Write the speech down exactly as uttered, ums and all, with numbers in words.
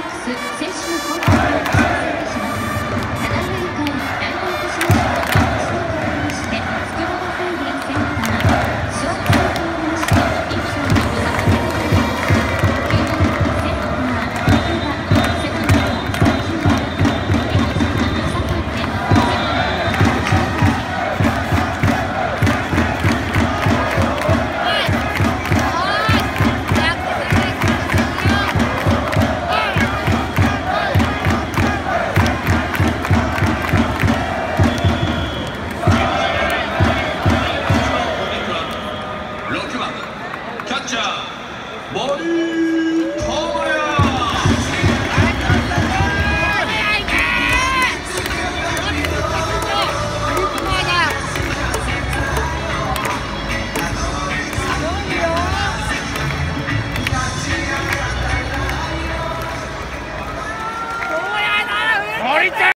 ス選手の交代をお知らせします。ただいまより来場いたしました。まして福原フーディセンター小学生となりまして一丁の坂本であります。きゅうばんセンター福田セカンドさんじゅうばんエキス坂手セカンドろくばんキャッチャー森